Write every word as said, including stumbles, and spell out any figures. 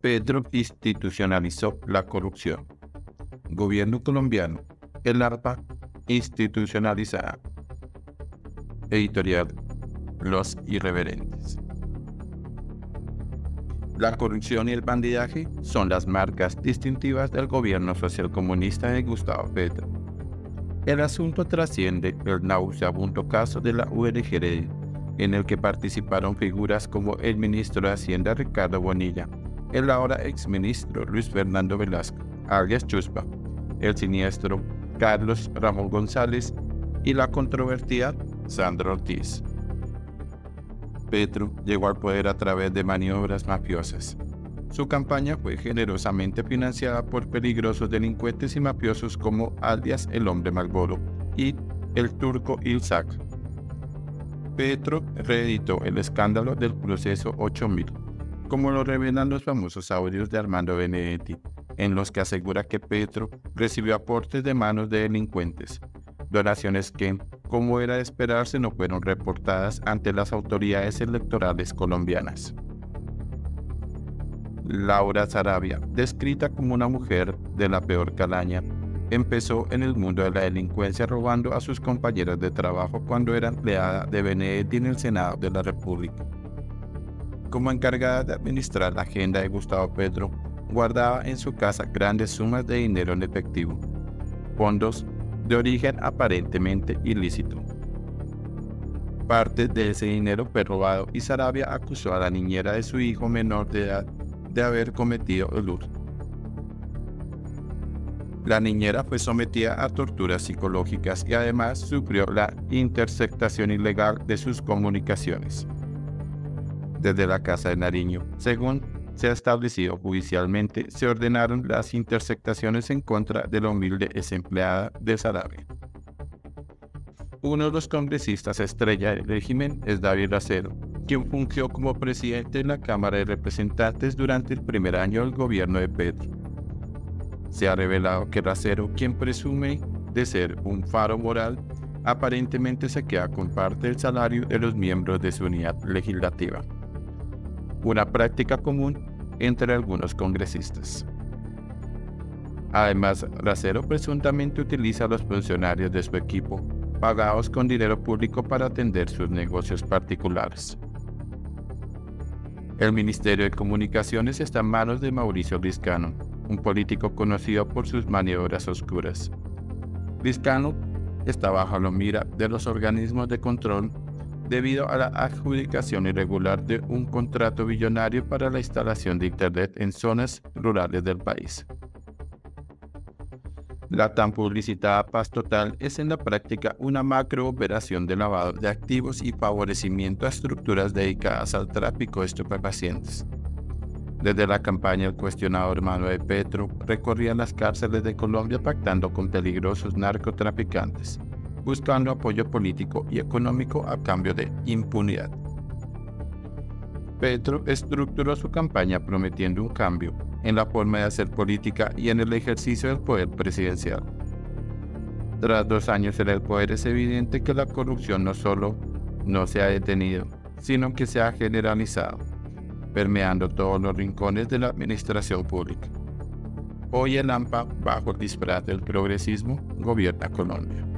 Petro institucionalizó la corrupción. Gobierno colombiano. El ARPA institucionalizada. Editorial Los Irreverentes. La corrupción y el bandidaje son las marcas distintivas del gobierno socialcomunista de Gustavo Petro. El asunto trasciende el nauseabundo caso de la U N G R, en el que participaron figuras como el ministro de Hacienda Ricardo Bonilla, el ahora exministro Luis Fernando Velasco, alias Chuspa, el siniestro Carlos Ramón González y la controvertida Sandra Ortiz. Petro llegó al poder a través de maniobras mafiosas. Su campaña fue generosamente financiada por peligrosos delincuentes y mafiosos como alias el Hombre Malboro y el Turco Ilzac. Petro reeditó el escándalo del proceso ocho mil, como lo revelan los famosos audios de Armando Benedetti, en los que asegura que Petro recibió aportes de manos de delincuentes, donaciones que, como era de esperarse, no fueron reportadas ante las autoridades electorales colombianas. Laura Sarabia, descrita como una mujer de la peor calaña, empezó en el mundo de la delincuencia robando a sus compañeras de trabajo cuando era empleada de Benedetti en el Senado de la República. Como encargada de administrar la agenda de Gustavo Petro, guardaba en su casa grandes sumas de dinero en efectivo, fondos de origen aparentemente ilícito. Parte de ese dinero fue robado y Sarabia acusó a la niñera de su hijo menor de edad de haber cometido el hurto. La niñera fue sometida a torturas psicológicas y además sufrió la interceptación ilegal de sus comunicaciones desde la Casa de Nariño. Según se ha establecido judicialmente, se ordenaron las interceptaciones en contra de la humilde exempleada de Sarabia. Uno de los congresistas estrella del régimen es David Racero, quien fungió como presidente de la Cámara de Representantes durante el primer año del gobierno de Petro. Se ha revelado que Racero, quien presume de ser un faro moral, aparentemente se queda con parte del salario de los miembros de su unidad legislativa, una práctica común entre algunos congresistas. Además, Racero presuntamente utiliza a los funcionarios de su equipo, pagados con dinero público para atender sus negocios particulares. El Ministerio de Comunicaciones está en manos de Mauricio Liscano, un político conocido por sus maniobras oscuras. Liscano está bajo la mira de los organismos de control debido a la adjudicación irregular de un contrato billonario para la instalación de Internet en zonas rurales del país. La tan publicitada paz total es en la práctica una macrooperación de lavado de activos y favorecimiento a estructuras dedicadas al tráfico de estupefacientes. Desde la campaña, el cuestionado hermano de Petro recorría las cárceles de Colombia pactando con peligrosos narcotraficantes, buscando apoyo político y económico a cambio de impunidad. Petro estructuró su campaña prometiendo un cambio en la forma de hacer política y en el ejercicio del poder presidencial. Tras dos años en el poder, es evidente que la corrupción no solo no se ha detenido, sino que se ha generalizado, permeando todos los rincones de la administración pública. Hoy el AMPA, bajo el disfraz del progresismo, gobierna Colombia.